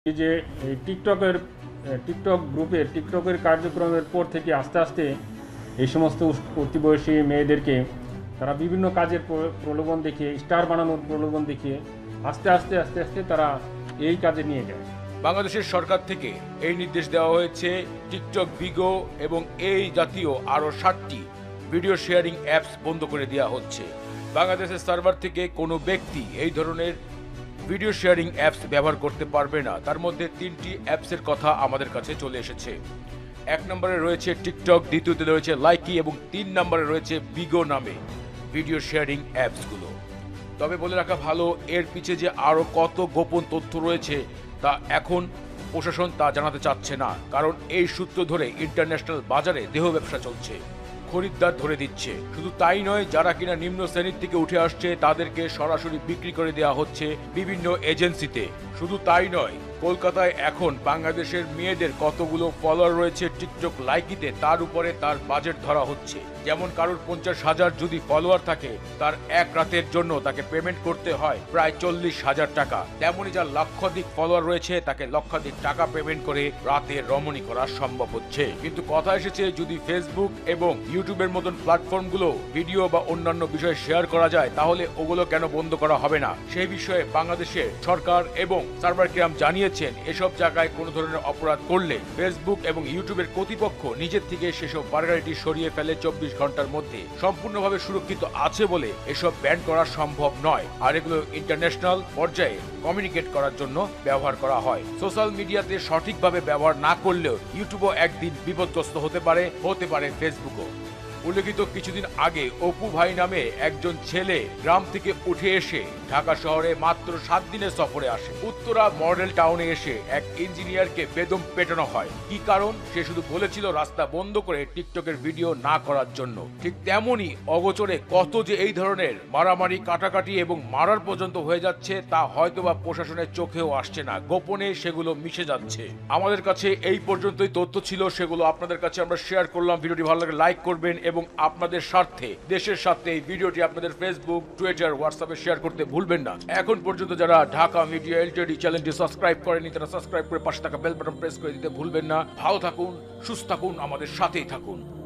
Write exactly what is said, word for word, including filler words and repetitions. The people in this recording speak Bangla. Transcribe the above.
এই যে এই টিকটকের টিকটক গ্রুপের টিকটকের কার্যক্রমের পর থেকে আস্তে আস্তে এই সমস্ত অতি বয়সী মেয়েদেরকে তারা বিভিন্ন কাজের প্রলোভন দেখিয়ে স্টার বানানোর প্রলোভন দেখিয়ে আস্তে আস্তে আস্তে আস্তে তারা এই কাজে নিয়ে যায়। বাংলাদেশের সরকার থেকে এই নির্দেশ দেওয়া হয়েছে টিকটক বিগো এবং এই জাতীয় আরও ষাটটি ভিডিও শেয়ারিং অ্যাপস বন্ধ করে দেওয়া হচ্ছে। বাংলাদেশের সার্ভার থেকে কোনো ব্যক্তি এই ধরনের ভিডিও শেয়ারিং অ্যাপস ব্যবহার করতে পারবে না। তার মধ্যে তিনটি অ্যাপসের কথা আমাদের কাছে চলে এসেছে। এক নম্বরে রয়েছে টিকটক, দ্বিতীয়তে রয়েছে লাইকি এবং তিন নম্বরে রয়েছে বিগো নামে ভিডিও শেয়ারিং অ্যাপসগুলো। তবে বলে রাখা ভালো, এর পিছে যে আরও কত গোপন তথ্য রয়েছে তা এখন প্রশাসন তা জানাতে চাচ্ছে না, কারণ এই সূত্র ধরে ইন্টারন্যাশনাল বাজারে দেহ ব্যবসা চলছে, খরিদ্দার ধরে দিচ্ছে। শুধু তাই নয়, যারা কিনা নিম্ন শ্রেণীর থেকে উঠে আসছে তাদেরকে সরাসরি বিক্রি করে দেওয়া হচ্ছে বিভিন্ন এজেন্সিতে। শুধু তাই নয়, কলকাতায় এখন বাংলাদেশের মেয়েদের কতগুলো ফলোয়ার রয়েছে টিকটক লাইকিতে তার উপরে তার বাজেট ধরা হচ্ছে। যেমন কারোর পঞ্চাশ হাজার যদি ফলোয়ার থাকে, তার এক রাতের জন্য তাকে পেমেন্ট করতে হয় প্রায় চল্লিশ হাজার টাকা। তেমনই যার লক্ষাধিক ফলোয়ার রয়েছে তাকে লক্ষাধিক টাকা পেমেন্ট করে রাতে রমণী করা সম্ভব হচ্ছে। কিন্তু কথা এসেছে, যদি ফেসবুক এবং ইউটিউবের মতন প্ল্যাটফর্মগুলো ভিডিও বা অন্যান্য বিষয় শেয়ার করা যায়, তাহলে ওগুলো কেন বন্ধ করা হবে না? সেই বিষয়ে বাংলাদেশের সরকার এবং সার্ভার কিরাম জানিয়েছেন এসব জায়গায় কোনো ধরনের অপরাধ করলে ফেসবুক এবং ইউটিউবের কর্তৃপক্ষ নিজের থেকে সেসব বার্গারিটি সরিয়ে ফেলে চব্বিশ ঘন্টার মধ্যে। সম্পূর্ণভাবে সুরক্ষিত আছে বলে এসব ব্যান করা সম্ভব নয়, আর এগুলো ইন্টারন্যাশনাল পর্যায়ে কমিউনিকেট করার জন্য ব্যবহার করা হয়। সোশ্যাল মিডিয়াতে সঠিকভাবে ব্যবহার না করলেও ইউটিউবও একদিন বিপদগ্রস্ত হতে পারে, হতে পারে ফেসবুকও। উল্লেখিত কিছুদিন আগে অপু ভাই নামে একজন ছেলে গ্রাম থেকে উঠে এসে ঢাকা শহরে মাত্র সাত দিনের সফরে আসে। উত্তরা মডেল টাউনে এসে এক ইঞ্জিনিয়ারকে বেদম পেটানো হয়। কি কারণ? সে শুধু বলেছিল রাস্তা বন্ধ করে টিকটকের ভিডিও না করার জন্য। ঠিক তেমনই অগোচরে কত যে এই ধরনের মারামারি, কাটাকাটি এবং মারার পর্যন্ত হয়ে যাচ্ছে তা হয়তোবা প্রশাসনের চোখেও আসছে না, গোপনে সেগুলো মিশে যাচ্ছে। আমাদের কাছে এই পর্যন্তই তথ্য ছিল, সেগুলো আপনাদের কাছে আমরা শেয়ার করলাম। ভিডিওটি ভালো লাগলে লাইক করবেন এবং আপনাদের স্বার্থে, দেশের স্বার্থে এই ভিডিওটি আপনাদের ফেসবুক, টুইটার, হোয়াটসঅ্যাপে শেয়ার করতে ভুলবেন না। এখন পর্যন্ত যারা ঢাকা মিডিয়া এলটিডি চ্যানেলটি সাবস্ক্রাইব করেনি, তারা সাবস্ক্রাইব করে পাশে থাকা বেল বাটন প্রেস করে দিতে ভুলবেন না। ভালো থাকুন, সুস্থ থাকুন, আমাদের সাথেই থাকুন।